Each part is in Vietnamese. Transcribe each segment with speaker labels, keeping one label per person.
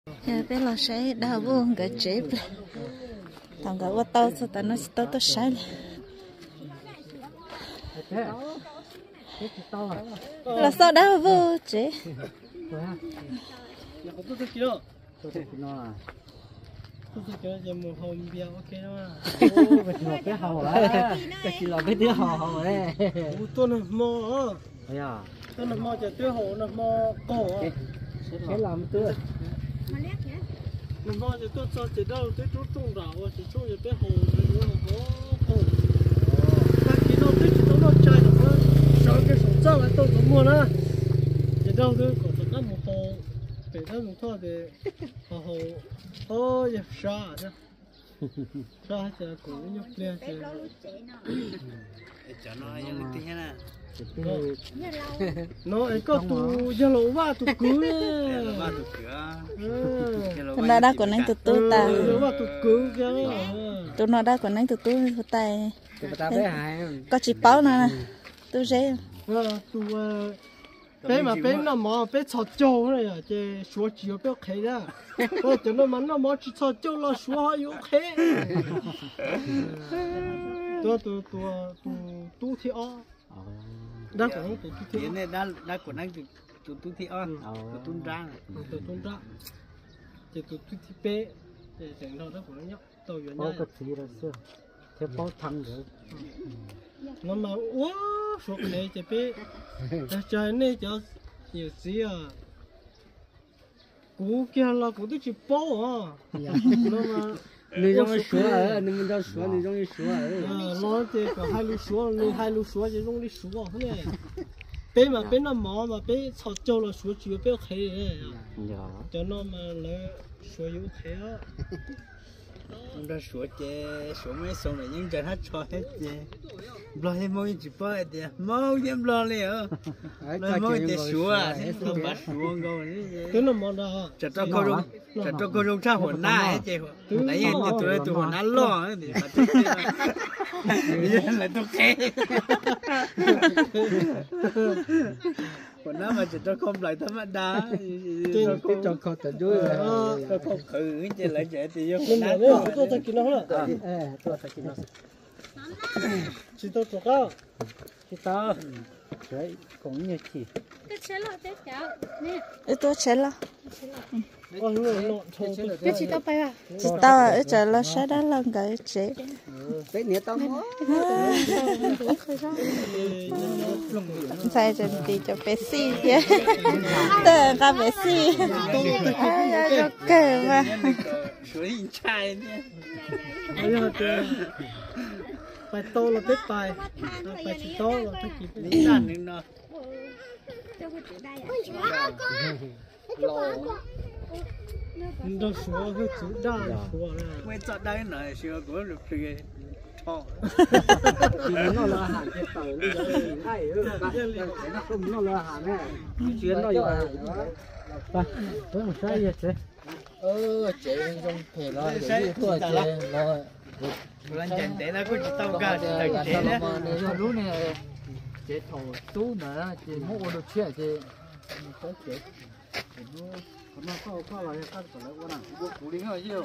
Speaker 1: bé lo sẽ đào vô cái chế thằng cái quá to sao ta nó to sai là sao đào vô chế
Speaker 2: tôi cho em một hôm bia ok đó
Speaker 3: cái lò cái hầu á, cái lò cái tiếng hầu đấy.
Speaker 2: tôi là mò
Speaker 3: à,
Speaker 2: tôi là mò chả tôi hồ là mò cổ
Speaker 3: cái làm tươi.
Speaker 2: là mò chả tôi cho chỉ đâu tôi chút trung rau chỉ chút chả tôi hồ rồi nó hồ ta chỉ đâu tôi chỉ đâu chai được nó sau cái sổ trâu lại tôi cũng mua nó chỉ đâu tôi có được một hồ để nó một thôi để hồ ôi ya sa đó sa thì cũng nhóc lên thì
Speaker 4: cho nó những cái thế này
Speaker 2: nó ấy có tụ giờ lâu quá tụ cứ
Speaker 1: nó đã còn anh tụt ta
Speaker 2: lâu quá tụ cứ cái
Speaker 1: tụi nó đã còn anh tụt tay có chỉ báo nè tôi sẽ
Speaker 2: tụ bé mà bé nó mò bé chọt châu này à chứ số chiều bé khé ra ôi cho nó mắn nó mò chỉ chọt châu là số họ yếu khé tu thì đã còn tu thì
Speaker 4: này đã còn anh tu thì tu ra
Speaker 2: chỉ tu thì bé để chẳng đâu đó của nó nhóc tàu远
Speaker 3: bao cái gì đó xưa thế bao thằng rồi
Speaker 2: nó mà quá số này chỉ bé trời này cho nhiều gì à cú kia là cú tôi chỉ bao à nó mà
Speaker 3: 你用说你们叫说你容易说
Speaker 2: nó thì có hai lúa số thì dùng đi số này bé mà bé nó mỏ mà bé chọt châu là số chiều bé khé cho nó mà là số yếu khé á
Speaker 4: ông đã số chế số mấy số này những trận hết cho hết chế lo thêm mỗi chỉ bao thì mau thêm lo liền lo mỗi thì số à không bắt số ngon
Speaker 2: cái nó mỏ đó
Speaker 4: chặt cho cô rong cha hồn na hết chế tại vì tụi hồn na lo thì là tôi khé còn nó mà chỉ cho không lại thấm đá
Speaker 3: cho con tự vui
Speaker 4: cho không khử chỉ lại chạy thì vô
Speaker 2: đá tôi thấy cái nó là
Speaker 3: tôi phải cái nó
Speaker 2: chỉ tôi cho cao
Speaker 3: cái to đấy cũng như chị
Speaker 1: tôi chết là
Speaker 2: con lộn
Speaker 1: cái chị tao ở chợ là sẽ đã lần cái chế
Speaker 3: cái nhẹ tao mua
Speaker 1: sai chân đi cho bé xì chứ tờ ra bé xì cho kể mà
Speaker 4: suối chai nhé
Speaker 2: bài to là biết bài chỉ to là cái gì
Speaker 4: lý sản nữa nó
Speaker 2: đâu số cái chữ đa số này
Speaker 4: mới chọn đây nói xưa của được cái thọ
Speaker 3: nó là hàng cái tàu đi hay nó không nó là hàng này chuyến nó rồi ba với một cái gì thế
Speaker 5: chế trong thể lo để thua chế lo
Speaker 4: lần前để nó có chỉ tao cả lần chế đấy
Speaker 5: lúc này chế thầu tú nữa chế mua được chuyện chế có chế
Speaker 3: nó có là cái cái là cái nào cụ lính rồi chứ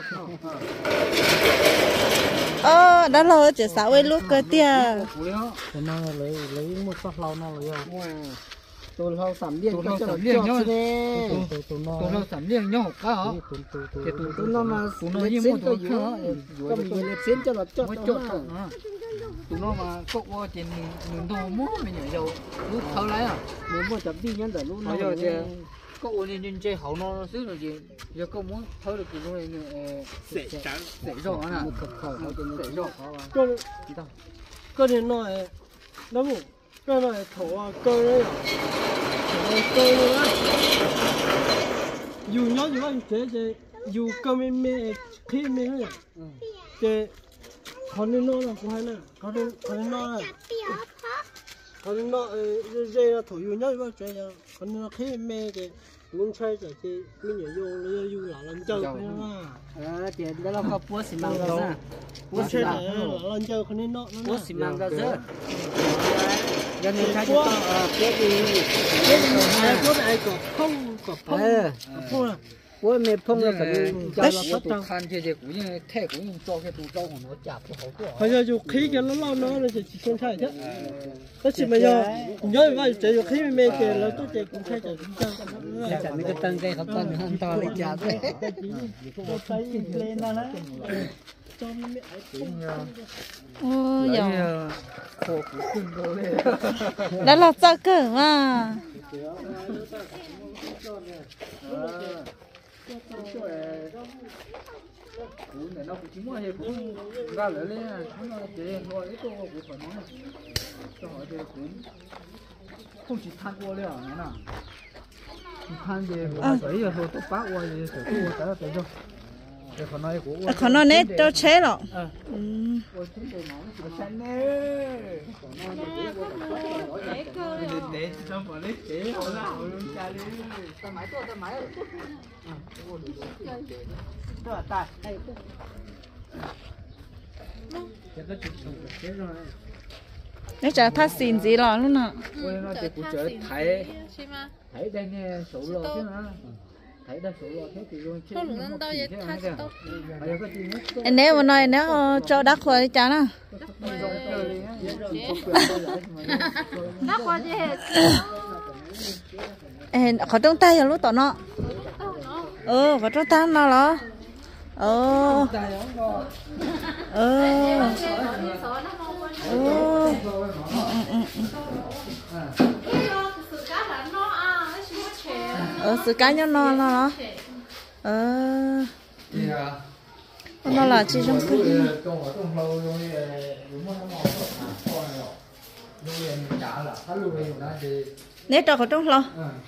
Speaker 1: đó là chỉ sáu ấy lúc cái tia
Speaker 3: cụ lính nó lấy một sọt lau nó rồi tôi lau sắm điên
Speaker 5: tôi sắm điên nhau tôi lau sắm điên nhau cả hả
Speaker 3: tôi nó mà
Speaker 5: nó như một tôi
Speaker 3: có mình liệt xin cho nó chốt
Speaker 5: tụi nó mà cốc qua trên đường đồ múa mình nhảy dầu lúc thâu lấy à
Speaker 3: nếu mà chấm đi nhân lúc
Speaker 5: nó giờ thì cốc qua trên chơi hậu nó xứ rồi gì giờ có muốn thâu được cái này
Speaker 4: sệ trắng
Speaker 5: sệ rồi à
Speaker 3: một cặp khẩu
Speaker 5: sệ rồi
Speaker 2: có điện nói nó một cái này thổ cơ đấy cơ nữa dù nhớ gì vậy chế dù cơ mê khi mê nhỉ chế còn nên nó là cũng hay nè còn nên nó là còn nên nó dây là thổi dù nhớ gì vậy chế còn nên nó khi mê cái muốn chơi rồi thì mình nhớ vô là lần chơi
Speaker 3: thì đó là có búa xì măng rồi nè
Speaker 2: búa chơi là lần chơi còn nên nó
Speaker 3: búa xì măng ra chứ giờ nên thay cho cái gì
Speaker 2: búa này có không có phong
Speaker 3: bố mẹ phong là phải
Speaker 5: cho nó tụ khan chơi cũng như thế cũng như cho cái tụ rau của nó chạp nó hậu quả
Speaker 2: bây giờ dù khí cho nó lo nó là chỉ không thay chứ tất nhiên bây giờ nhớ vậy chỉ dù khí mẹ kể là tôi chỉ cũng thay chỉ
Speaker 3: chả mấy cái tăng cây không tăng hơn to lên chả thế
Speaker 1: ô giờ
Speaker 5: khổ cũngขึ้นโดเลย
Speaker 1: đã là sao cơ mà
Speaker 5: cũng để nó cũng chỉ mua thì cũng ra lại lên cũng là để rồi cái cô cũng phải nói cho họ thì cũng không chỉ than quaเลยnữa nè than gì vậy giờ thôi tôi phá qua gì rồi tôi tới tới cho để họ nói của
Speaker 1: còn nó nét cho chế rồi
Speaker 4: để cho bọn lấy chế họ là họ luôn cha đi
Speaker 5: ta máy
Speaker 4: tôi là tài
Speaker 1: nếu chả phát xin gì rồi luôn ạ
Speaker 5: nó thì cũng trở thấy đây nè số lò chứ mà thấy đây số lò thế thì luôn chứ
Speaker 1: nếu mà nói nếu cho đắc khoa đi chán à có trong tay rồi lúc tao nó có trong tay nó đó sự cá nhân nó nó là chỉ trong cái nếu cho có trong lo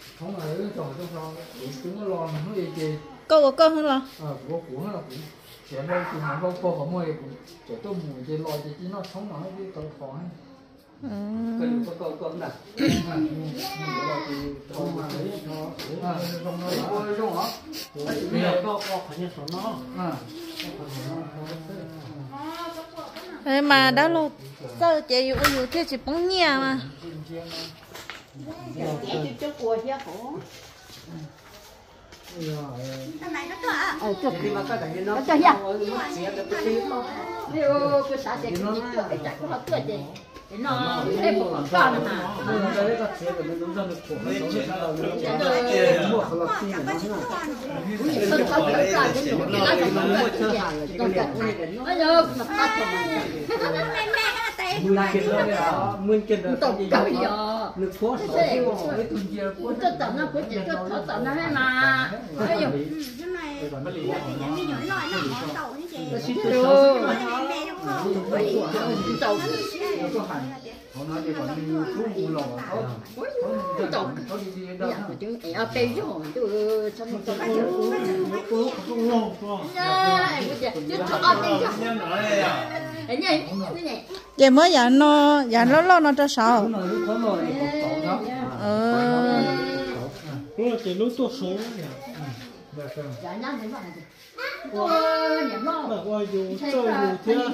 Speaker 1: câu có câu hơn lo
Speaker 5: chuyện đây thì mình không có mỗi chỗ tôi mùi thì lòi thì chỉ nó sống nó đi tôi khó cái có câu nè không mà đấy nó không nói đúng không bây giờ có phải như số nó
Speaker 1: thế mà đã lo sao chị yêu thế chỉ bóng nhà mà
Speaker 3: chụp thì mà cái này nó cho nha nếu cái xã sẽ nó cái chạy của nó tuyệt gì nó em một con hả cái có xe của nó nó được của nó mua khẩu lộc xí nó nó có cái cả cái nó nó mua chơi hàng là cái nó nhớ nó phát cho mình cái đó nguyên cái đó tổng cái đó nước phố sổ cái thùng kia của tất cả nó của chỉ có tất cả nó hay mà cái gì
Speaker 5: họ nói thì còn đi thuốc mua lò họ đi đi đâu
Speaker 3: chứ ở bên chứ chứ xong rồi
Speaker 1: vậy mới giờ nó lo nó cho sao
Speaker 2: cũng là chỉ lúc tôi số qua dù cho dù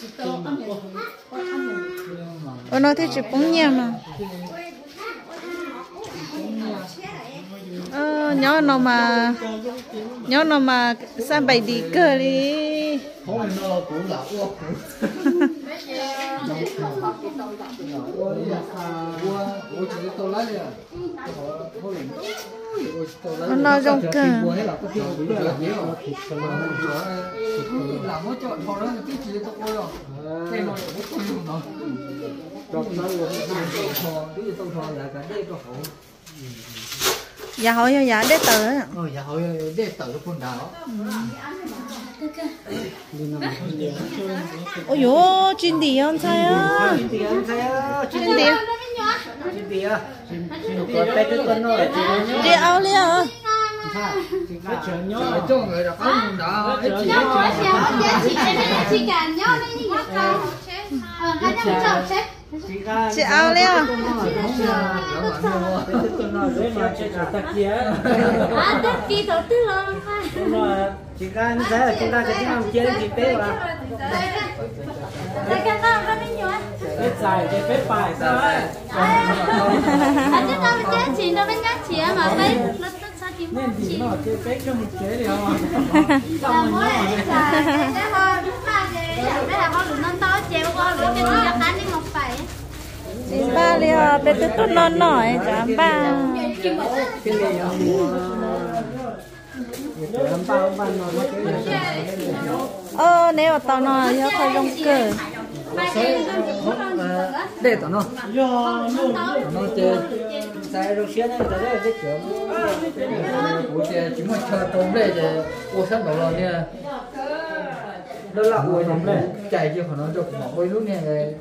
Speaker 2: thế
Speaker 1: nó thì chỉ bóng nhà mà nhỏ nó mà sao bày đi cơ đi
Speaker 5: thôi nó cũng là uống
Speaker 1: nó trong cơ dạ hỏi dạ để tờ á
Speaker 5: dạ hỏi để tờ con đảo
Speaker 1: ôi dồi chuyên đi không sao á chuyên đi đi ao liền à
Speaker 5: cho người đã có mình đã
Speaker 1: chị ao liền
Speaker 3: chị ca như thế là chúng ta sẽ làm chia chị tế mà bếp dài cái bếp phải sao ấy
Speaker 6: anh chứ tao chế chị nó bên cá chĩa mà thấy nó sao
Speaker 5: nên thì nó chơi cái trong một chế thì không
Speaker 6: Xong rồi thế thôi, đúng là cái là con đừng nên to chéo con nữa cho nó cắn đi một phải.
Speaker 1: Đi ba liền để tôi non nổi cả ba. Nếu tao nói thì phải lông cờ.
Speaker 5: để tao nó chơi sai rồi xuyên này tao đây cái kiểu của chơi chỉ muốn chơi tôm đây chơi ô sát đầu rồi nha đó là ôi chạy chứ còn nó được bỏ quay lúc này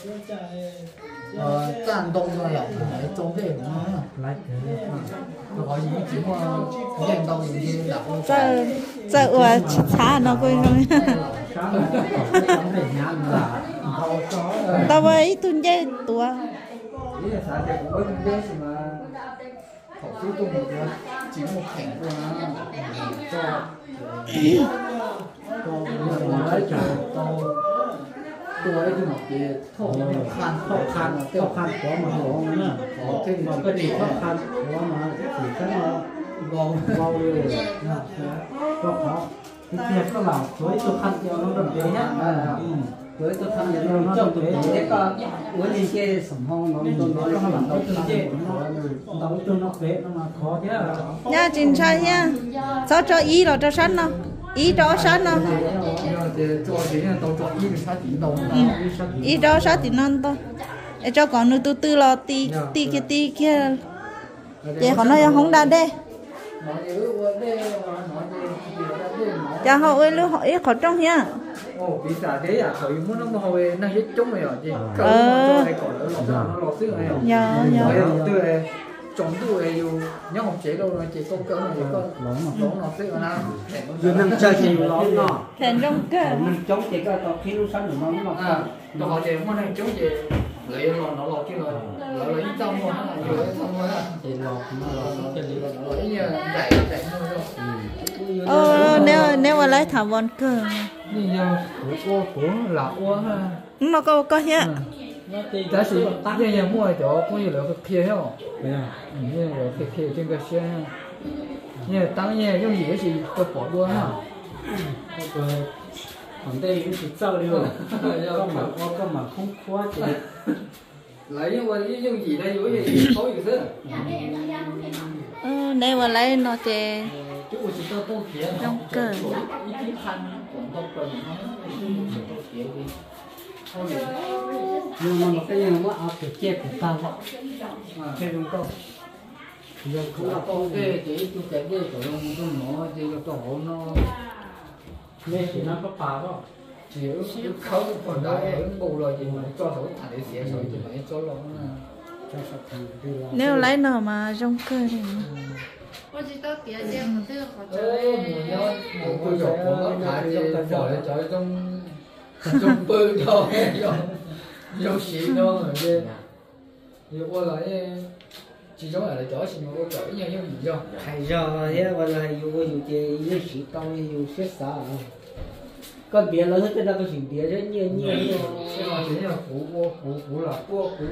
Speaker 5: tàn đông rồi là tôm đây nó có gì chỉ muốn nhanh đông gì
Speaker 1: giờ ủa xả nó quên rồi. Tao với tuần dây tua.
Speaker 5: Ý là sao thì cũng có những cái mà học phí tu một chỉ một thẻ thôi cho lấy cho tôi ấy thì một cái khó khăn có mà khó nữa khó thêm mà cái gì khó khăn có mà chỉ cái mà gò rồi có khó cái kia có làm với tôi khăn cho nó đồng tiền nhá với tôi tham gia nó trong tôi thế có với đi chơi sầm hông nó làm đầu tư chơi đầu tư nó phế nó mà khó thế à
Speaker 1: Nha chính sai nha. Sao cho ý rồi cho sẵn nào. Ý đó sẵn nào. Ý đó sẵn thì non to. Để cho con nó từ lo tí kia. Để con nó không đa đê. Chả họ ơi lưu họ ít khó trong nha.
Speaker 5: Bị xả thế à, khỏi muốn nó hồi năng hết chống này rồi chị. Cậu cho này còn nó lọt sức này rồi.
Speaker 1: Nhớ.
Speaker 5: Từ này trống tu này dù nhớ học chế đâu rồi chị công cỡ này con lỏng lọt sức rồi nào.
Speaker 3: Dù năng chơi thì lỏng nó.
Speaker 1: Thành trong cơ.
Speaker 3: Mình chống thì có khi lúc sáng nó lọt.
Speaker 5: Tôi hỏi chị muốn năng chống chị lấy nó lọt chứ rồi. Lấy trong rồi nó lấy xong rồi á.
Speaker 3: Thì lọt nó
Speaker 5: Lấy như chạy thôi đâu.
Speaker 1: Nếu mà lấy thảo vòn cơ.
Speaker 5: Như giờ của là uống ha.
Speaker 1: Nó có nhá.
Speaker 5: Giá trị bây giờ mua chỗ cũng như là cái kia không? Như là cái kia trên cái xe ha. Như là tăng như dùng gì thì tôi bỏ luôn ha.
Speaker 3: còn đây cũng chỉ sâu đi rồi có mà không quá thì
Speaker 5: lấy nhưng mà dùng gì đây dùng gì có gì thế?
Speaker 1: Nếu mà lấy nó thì
Speaker 5: Chú chỉ tôi tô kia
Speaker 1: trong cơ.
Speaker 3: nhưng mà một cái gì mà áo kiểu che của tao vậy
Speaker 5: thêm đúng không? Giờ cũng là con cái chỉ chú cái đây của nó thì cho hộ nó
Speaker 3: nên thì nó có phá không
Speaker 5: chỉ không còn đại bù rồi thì mình cho nó thải để xé rồi thì phải cho nó
Speaker 3: cho sạch thành đi là
Speaker 1: Nếu lấy nó mà trong cơ thì
Speaker 6: Cô chỉ tao tía chơi một thứ khó
Speaker 5: một tôi dọc của nó thải thì bỏ lại cho trong bự thôi trong xịn đâu rồi chứ thì qua lại chỉ giống là chó xịn mà qua chó nhau như gì cho
Speaker 3: hay giờ thế và là dù chơi như sĩ tông dù xét xã con bia lớn hết đó có chuyện bia rất nhiều
Speaker 5: nhưng mà chỉ là cũ là cua cũ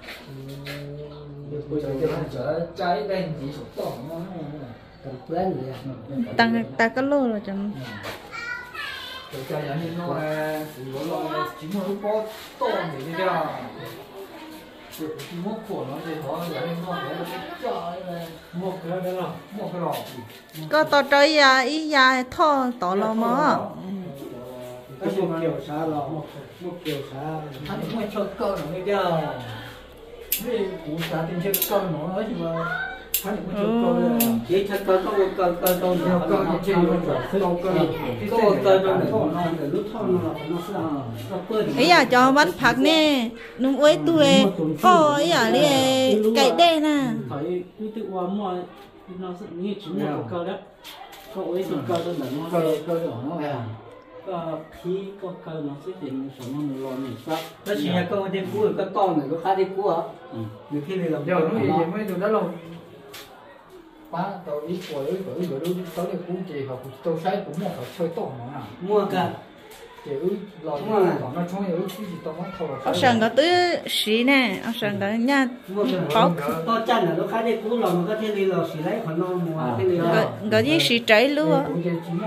Speaker 5: bây giờ chở trái đen chỉ sụp to nó
Speaker 3: cần quen rồi
Speaker 1: tăng ta có lô rồi chẳng.
Speaker 5: cho nhà nên nó chỉ muốn lúc có to để đi ra chỉ muốn của nó thì nó nhà nên nó để cho
Speaker 3: một cái đó là
Speaker 5: một cái lò
Speaker 1: Có tao chơi ý thò tỏ lò mà.
Speaker 3: cái một kiểu xa là một kiểu xa
Speaker 5: anh cũng phải cho cơ nó mới ra vì cú xã tiền chơi cơ nó nói nhưng mà anh cũng phải cho cơ
Speaker 3: chỉ thật có một cơ đâu
Speaker 5: nhiều cơ nó chơi nhiều cơ
Speaker 3: nó để lúc thon nó sẽ nó quên
Speaker 1: Ý cho bánh phạt nè. Nung ơi tôi có ý đi cậy đê nè.
Speaker 3: phải tự qua mua nó sẽ như chính là cơ đấy có ấy thì cơ đơn giản nó
Speaker 5: cơ nó
Speaker 3: khi có cơ nó sẽ thành sản phẩm lo này sao nó chỉ là cơ đi cua cái con này có khá đi cua
Speaker 5: nhiều khi thì làm giờ nó gì mới được đó luôn quá tao ít tuổi bởi vì đôi tới đây cũng chỉ học tôi sai cũng một phải chơi tổ nó nào
Speaker 3: mua cả
Speaker 1: ở sân có tứ xí nè ở sân có nhà bóc
Speaker 2: có chân là nó khai đây cũ lòng có thể đi lò xì lấy còn non mùa cái gì đó
Speaker 1: có gì xí trái luôn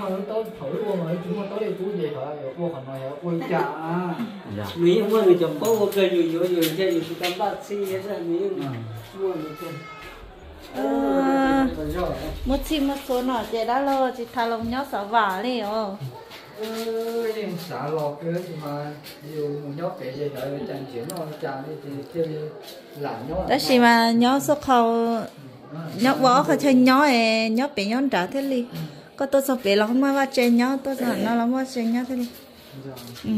Speaker 2: Mỹ mua người chồng có ok rồi chơi rồi tam bát xí hết rồi Mỹ mua người chồng
Speaker 1: một chi một số nọ chị đã lo chị thà lòng nhớ sợ vả đi ồ
Speaker 5: xả lò cái mà nhiều một nhóc cái gì đó chẳng chuyển nó chẳng đi thì làm nhóc
Speaker 1: đó chỉ mà nhớ số khâu nhớ bỏ khỏi chơi nhớ bị nhớ trả thế đi có tôi sao bị lòng mà chơi nhớ tôi sao nó lòng mà chơi nhớ thế đi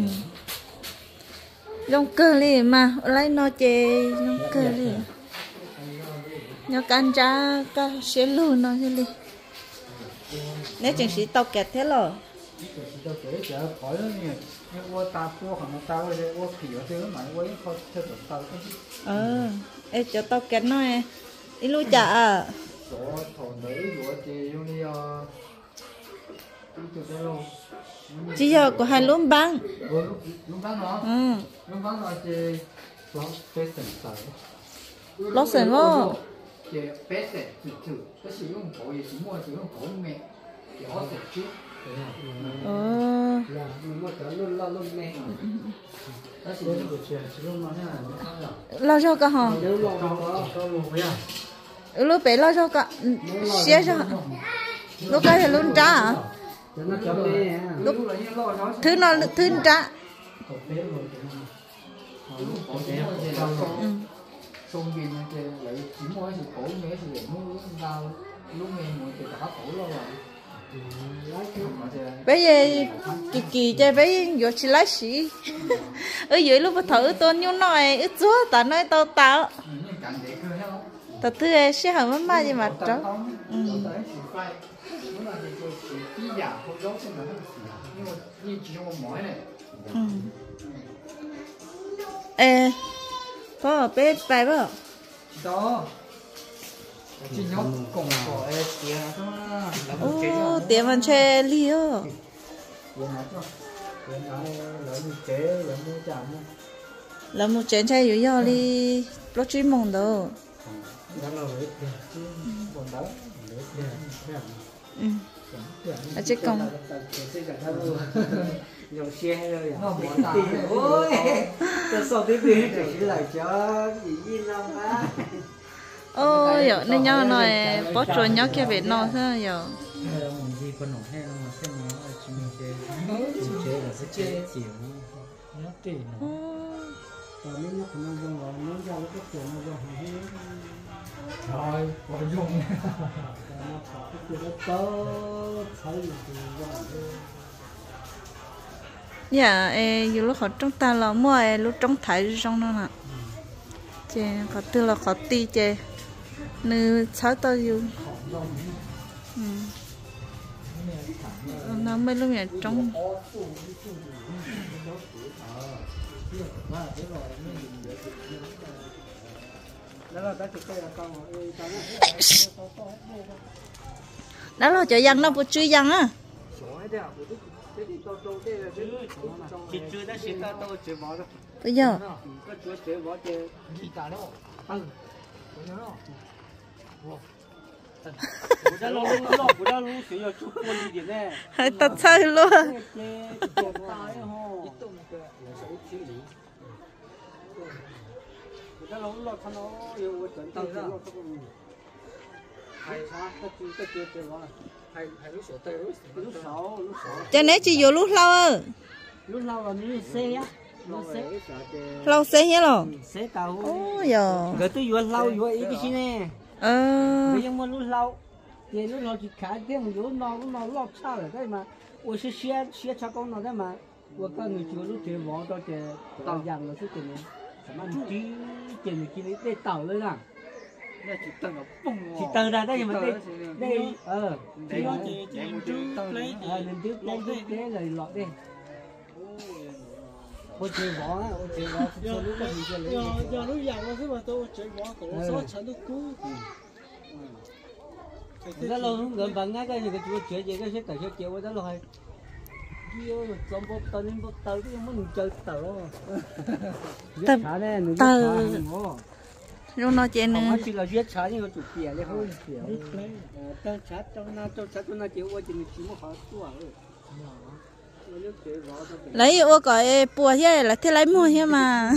Speaker 1: giống cơ đi mà lấy nó chơi giống cơ đi nhớ can cha cá xé luôn nó thế đi nếu chừng sĩ tàu kẹt thế rồi
Speaker 5: cho kể chợ khỏi đó nè nhưng qua ta qua hàng ta qua đây qua khỉ ở đây mà qua không theo được tao
Speaker 1: ê cho tàu kẹt nó nè đi lui chợ
Speaker 5: chỗ thổ nữ của chị dùng đi từ đây luôn
Speaker 1: chỉ giờ của hai luôn băng
Speaker 5: luôn băng nó luôn băng nó chị lót bé sần sờ
Speaker 1: lót sần vô
Speaker 5: chị bé sần thử cái sử dụng cổ gì chỉ mua sử dụng cổ mẹ chị họ sạch chứ
Speaker 1: lo cho cả hả lúc bé lo cho cả xé cho lúc cái thì luôn trả hả lúc thứ nó thứ trả
Speaker 5: xong viên cái lại chỉ mua thì cổ mẹ thì để mua rau lúc nghe mọi người đã cổ lo rồi
Speaker 1: bây giờ kỳ chơi bây giờ chỉ lấy xí ở dưới lúc thử tôi nhung nói ít chúa ta nói tao tao thứ ấy sẽ hỏng mất gì mà cháu ê có bé bài bao
Speaker 5: đó chỉ nhóc cùng của em
Speaker 1: ô tiền mình chơi liêu là một chuyện chơi yếu yếu đi lo chuyên môn đâu à chứ còn
Speaker 2: dùng xe hay rồi ôi tôi sau tí đi chỉ lại cho gì không á
Speaker 1: ôi giờ nên nhau nói bỏ trôi nhau kia bị nó thế giờ
Speaker 5: rồi còn dùng
Speaker 1: dạ dù lúc họ trong ta là mua lúc trong thái trong nó nè chè họ tư là họ ti chè nữ sáu tao dù nó mới lúc này trong đó là chợ dân nó bút truy dân á bây giờ hay tao chơi luôn cho nên chỉ vô lúc lâu ơ
Speaker 2: lúc lâu là mình xe á
Speaker 1: lâu xe nhé rồi
Speaker 2: xe tàu
Speaker 1: ôi giờ
Speaker 2: cái tôi vừa lâu vừa ý cái gì nè bây giờ mà lúc lâu thì lúc lâu chỉ khá tiếng lúc nó lọt xa rồi đấy mà tôi sẽ xe cho con nó đấy mà tôi có người chú lúc chơi võ cho chơi tàu giang là cái này mà chỉ chơi cái này để tàu lên à chỉ tầng ra đây mà đây thì nó chỉ lấy lên trước lấy rồi lọt đi ôi chơi võ giờ lúc già nó cứ mà tôi chơi võ cổ số chả được cú cái lâu không gần bằng ngay cái gì cái chú chơi gì cái sẽ tới chơi chơi đó rồi
Speaker 4: kia mà trong bóp tao nên bóp tao cái muốn chơi tao
Speaker 1: tờ tờ
Speaker 3: ngó
Speaker 1: rồi nó chơi nữa
Speaker 4: không chỉ là giết trái nhưng mà chủ kia đấy thôi tao trái trong na chịu qua chỉ một họ tua rồi
Speaker 1: lấy ô gọi bùa thế là thế lấy mua thế mà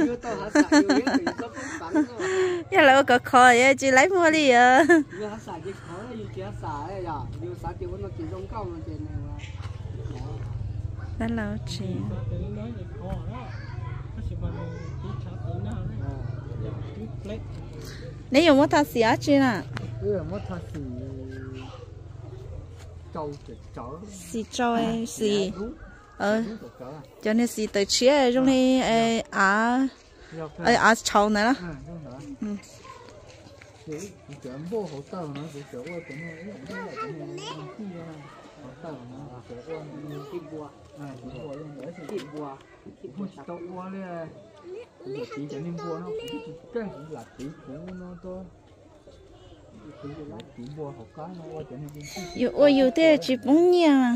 Speaker 1: thế là ô gọi khó vậy chỉ lấy mua đi à đó là chị nếu dùng một thằng xí chứ nè
Speaker 5: mất thật
Speaker 1: xí trâu xí cho nên xí tới chia trong này trâu này đó
Speaker 5: chuyện vô hậu tàu nó chỉ chỗ qua cái này cái này hậu tàu nó chỗ qua kim bùa bùa lên đấy thì kim bùa tàu qua lên chỉ cho nên bùa nó cái là chỉ của nó to chỉ bùa học cái nó qua cho nên
Speaker 1: yêu thế chỉ bún nhia mà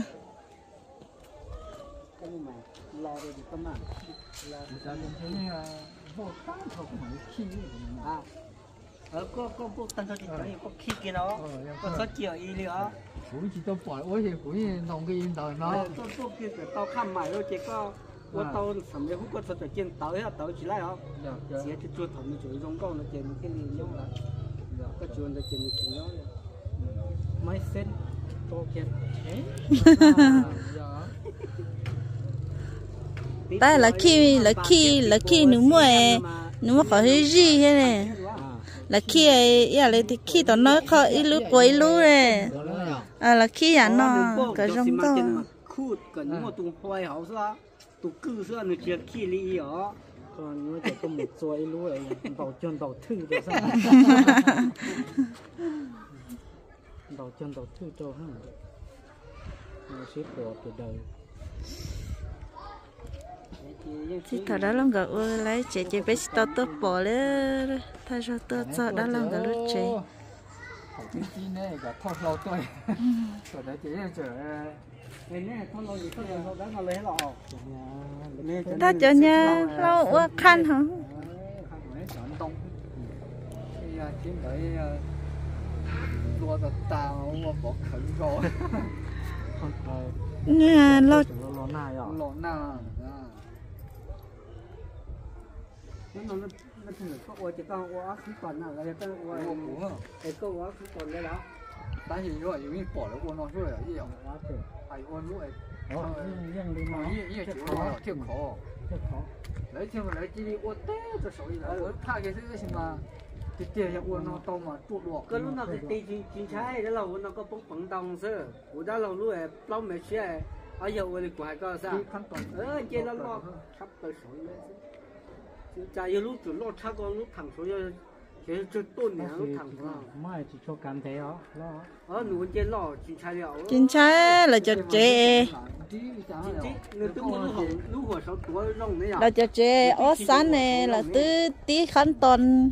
Speaker 4: cái mà lo rồi thì tâm à
Speaker 5: là mình thấy vô tăng không phải khi
Speaker 4: à có tăng cho chị có khi kia đó có rất nhiều ý nữa
Speaker 5: cũng chỉ tao bỏ ôi thì cũng nông cái đời nó
Speaker 4: có kia tao khăm mày thôi chỉ có tao sắm cái hút có thật chuyện tới chỉ lại không chỉ cái chuột thằng nó chửi trong con nó chuyện cái gì nhau là cái chuột nó chuyện nó mấy sen to kia
Speaker 1: tại là khi nếu mua có cái gì thế này là khi ấy là thì khi tao nói có ít lúc quấy lúc này là khi à nó cái trong to
Speaker 4: khu cần một tung hoài hảo sao tung cư sao nó chỉ khi lý ở còn nó chỉ có một số ít lúc ấy đầu chân đầu thư cho sao đầu chân đầu thư cho ha nó sẽ bỏ từ đời
Speaker 1: thì thằng đó lòng gạo lấy chị bé tao tôi bỏ lên thay cho tôi cho đó lòng gạo lúc chị
Speaker 5: học cái gì này cả thọ lâu tôi rồi đấy chị chờ
Speaker 1: ta cho nha lâu khăn hả
Speaker 5: kiếm tới đua tập tàu bỏ khẩn rồi
Speaker 1: nha lâu
Speaker 5: lọ nào
Speaker 4: nó chỉ có ôi chỉ có ôi khí còn nào là cái ôi cái câu ôi khí còn đấy đó
Speaker 5: 但是如果有人bỏ了锅弄出来一样，还有卤诶，也挺好，挺好，来听来这里我带着手艺来，我怕给这个什么，这底下我弄刀嘛做落。
Speaker 4: cái lúc nào cái tây chín trái đó là nó có bốc bằng đồng sơ, của đó là lúc ấy lâu mấy xe, ở giờ tôi quay coi sao, chơi nó lo sắp tới sỏi đấy, chả giờ lúc chuẩn lo chắc con lúc thẳng số giờ cái chơi tuần này lúc thẳng vào,
Speaker 3: mai chỉ cho cảm thấy đó,
Speaker 4: ở núi chơi lo chín trái liệu,
Speaker 1: chín trái là cho trẻ là cho trẻ ở sáng này là từ tí khăn tuần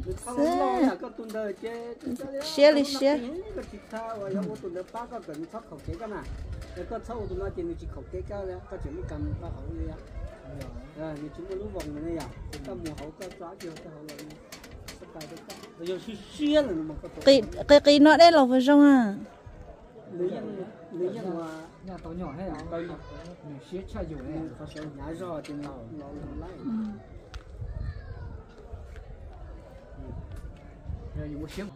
Speaker 1: xe đi xe
Speaker 4: có sâu tụi nó chỉ chỉ khẩu cái cao đấy, có chuyện cầm có hậu đi à, mình chúng có lú vòng này à, có mùa hậu có chó chưa có hậu là tất cả tất cả, bây giờ xuyên là một
Speaker 1: cái nó đây là phải không à?
Speaker 4: Lý nhân mà
Speaker 5: nhà tàu nhỏ hay là tàu nhỏ, mình xé chai rồi này,
Speaker 4: có số nhái rồi thì nó lấy,
Speaker 5: rồi dùng một xíu.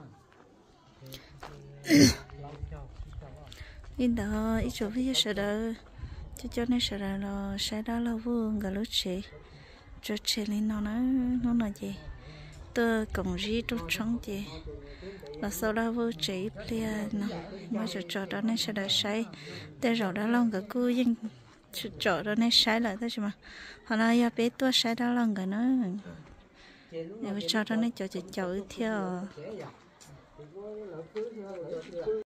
Speaker 1: In đó ít chỗ với sợ đó cho nên sợ là sẽ đó là vương cả lúc chị cho chị lên nó là gì tôi cũng gì trong trống chị là sau đó vô chị bia nó mà cho đó nên sẽ đã sai để rồi đó lòng cả cô nhưng cho đó nên sai lại thôi chứ mà họ nói ya bé tôi sai đó lòng cả nó để cho đó nên cho theo